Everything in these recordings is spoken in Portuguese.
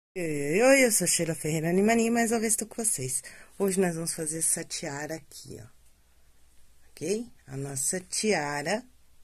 Oi, eu sou Sheila Ferreira Animani, mais uma vez estou com vocês. Hoje nós vamos fazer essa tiara aqui, ó. Ok? A nossa tiara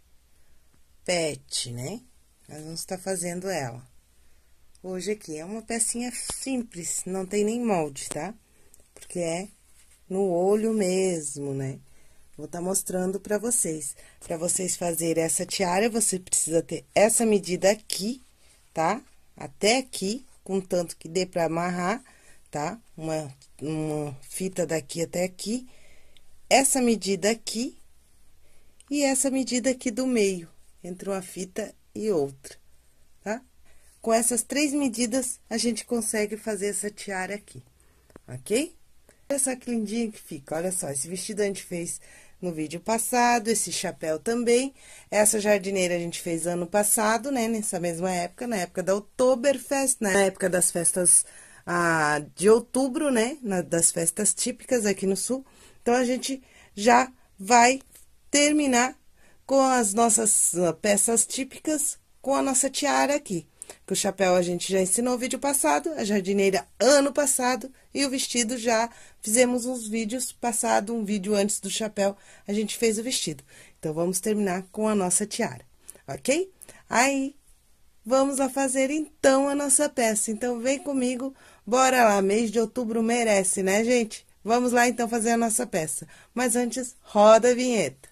pet, né? Nós vamos estar fazendo ela. Hoje aqui é uma pecinha simples, não tem nem molde, tá? Porque é no olho mesmo, né? Vou estar mostrando pra vocês. Pra vocês fazerem essa tiara, você precisa ter essa medida aqui, tá? Até aqui, com tanto que dê pra amarrar, tá? Uma fita daqui até aqui. Essa medida aqui e essa medida aqui do meio, entre uma fita e outra, tá? Com essas três medidas, a gente consegue fazer essa tiara aqui, ok? Olha só que lindinho que fica, olha só, esse vestido a gente fez no vídeo passado, esse chapéu também. Essa jardineira a gente fez ano passado, né, nessa mesma época, na época da Oktoberfest, na época das festas de outubro, né, das festas típicas aqui no sul. Então, a gente já vai terminar com as nossas peças típicas, com a nossa tiara aqui. Que o chapéu a gente já ensinou no vídeo passado, a jardineira ano passado, e o vestido já fizemos uns vídeos passado, um vídeo antes do chapéu, a gente fez o vestido. Então, vamos terminar com a nossa tiara, ok? Aí, vamos lá fazer então a nossa peça. Então, vem comigo, bora lá, mês de outubro merece, né, gente? Vamos lá então fazer a nossa peça. Mas antes, roda a vinheta.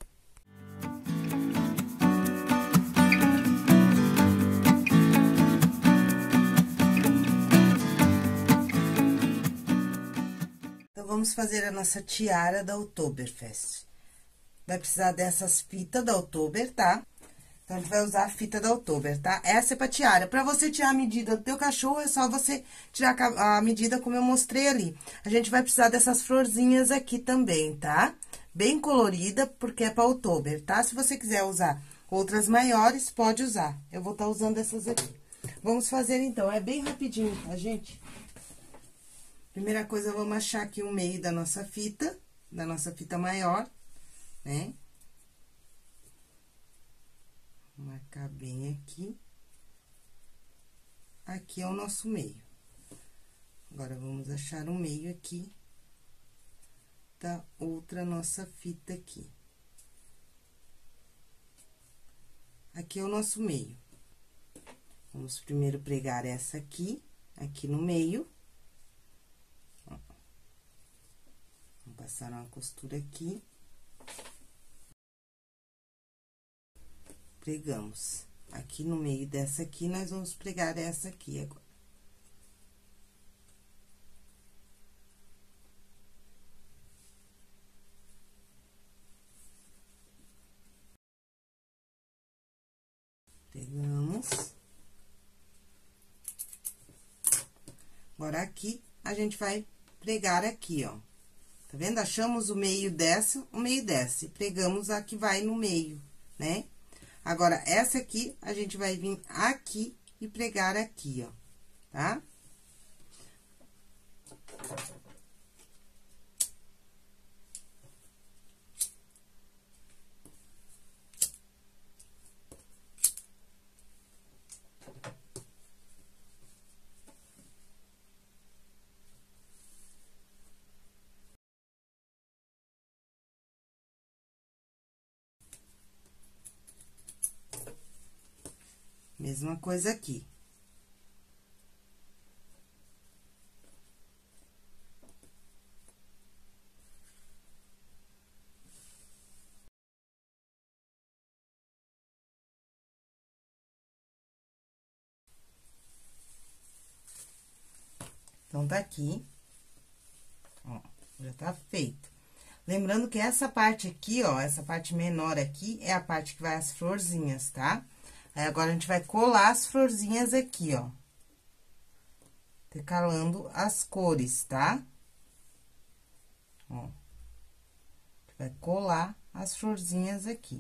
Vamos fazer a nossa tiara da Oktoberfest. Vai precisar dessas fitas da Oktober, tá? Então, a gente vai usar a fita da Oktober, tá? Essa é pra tiara. Pra você tirar a medida do teu cachorro, é só você tirar a medida como eu mostrei ali. A gente vai precisar dessas florzinhas aqui também, tá? Bem colorida, porque é pra Oktober, tá? Se você quiser usar outras maiores, pode usar. Eu vou estar usando essas aqui. Vamos fazer, então. É bem rapidinho, tá, gente? Primeira coisa, vamos achar aqui o meio da nossa fita maior, né? Vou marcar bem aqui. Aqui é o nosso meio. Agora, vamos achar o meio aqui da outra nossa fita aqui. Aqui é o nosso meio. Vamos primeiro pregar essa aqui no meio. Passar uma costura aqui. Pregamos. Aqui no meio dessa aqui, nós vamos pregar essa aqui agora. Pegamos. Agora, aqui, a gente vai pregar aqui, ó. Tá vendo? Achamos o meio dessa, e pregamos a que vai no meio, né? Agora, essa aqui, a gente vai vir aqui e pregar aqui, ó, tá? Mesma coisa aqui. Então, tá aqui. Ó, já tá feito. Lembrando que essa parte aqui, ó, essa parte menor aqui, é a parte que vai as florzinhas, tá? Aí, agora, a gente vai colar as florzinhas aqui, ó. Intercalando as cores, tá? Ó. Vai colar as florzinhas aqui.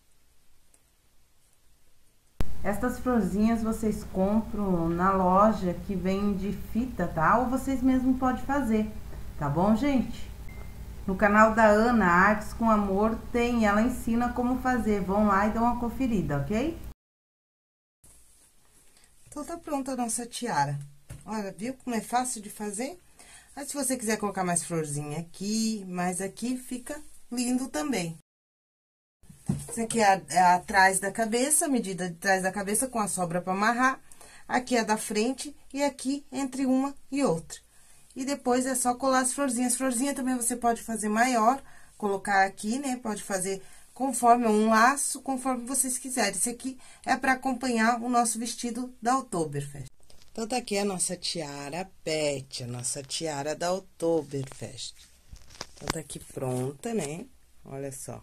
Estas florzinhas vocês compram na loja que vende fita, tá? Ou vocês mesmos podem fazer, tá bom, gente? No canal da Ana Artes com Amor ela ensina como fazer. Vão lá e dão uma conferida, ok? Então, tá pronta a nossa tiara. Olha, viu como é fácil de fazer? Mas se você quiser colocar mais florzinha aqui, mais aqui, fica lindo também. Isso aqui é atrás da cabeça, a medida de trás da cabeça com a sobra para amarrar. Aqui é da frente e aqui entre uma e outra. E depois é só colar as florzinhas. Florzinha também você pode fazer maior, colocar aqui, né? Pode fazer conforme um laço, conforme vocês quiserem. Esse aqui é para acompanhar o nosso vestido da Oktoberfest. Então, tá aqui a nossa tiara pet, a nossa tiara da Oktoberfest. Então, tá aqui pronta, né? Olha só.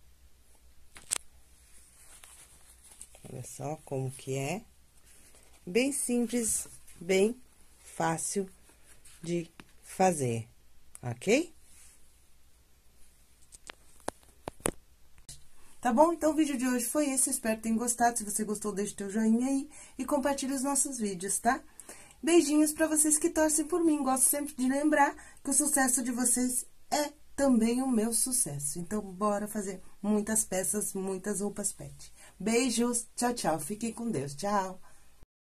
Olha só como que é. Bem simples, bem fácil de fazer, ok? Tá bom? Então, o vídeo de hoje foi esse. Espero que tenham gostado. Se você gostou, deixa o teu joinha aí e compartilhe os nossos vídeos, tá? Beijinhos pra vocês que torcem por mim. Gosto sempre de lembrar que o sucesso de vocês é também o meu sucesso. Então, bora fazer muitas peças, muitas roupas pet. Beijos, tchau, tchau. Fiquem com Deus. Tchau.